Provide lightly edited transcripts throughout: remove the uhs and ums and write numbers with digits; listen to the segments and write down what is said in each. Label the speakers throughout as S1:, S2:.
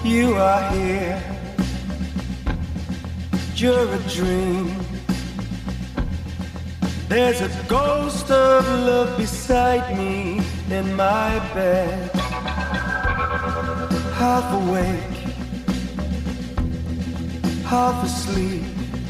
S1: you are here. You're a dream. There's a ghost of love beside me in my bed. Half awake, half asleep.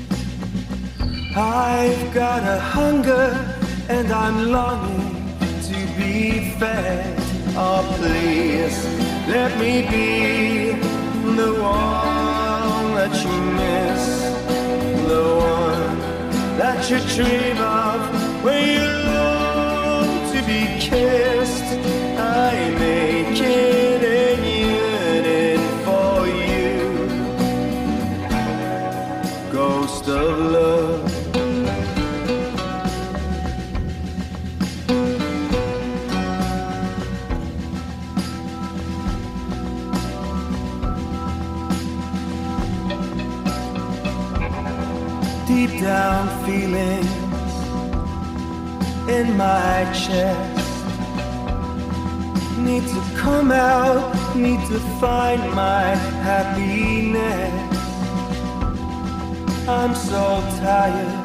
S1: I've got a hunger and I'm longing to be fed. Oh, please, let me be the one that you miss, the one that you dream of when you long to be kissed. I make it a unit for you, ghost of love. Deep down feelings in my chest need to come out, need to find my happiness. I'm so tired,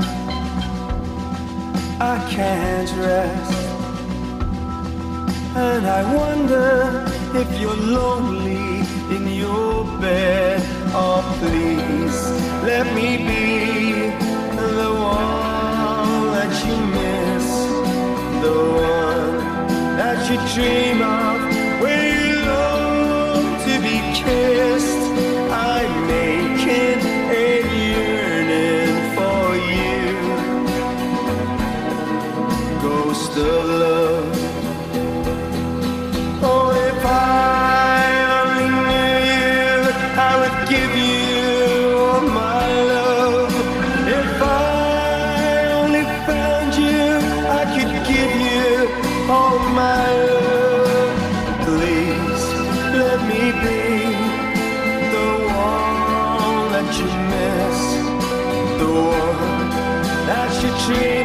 S1: I can't rest, and I wonder if you're lonely in your bed. Oh, please, let me be the one that you miss, the one that you dream of when you long to be kissed. I'm making a yearning for you, ghost of love. Oh, if I only knew you, I would give you all my love. If I only found you, I could give you all my love. Please, let me be the one that you miss, the one that you dream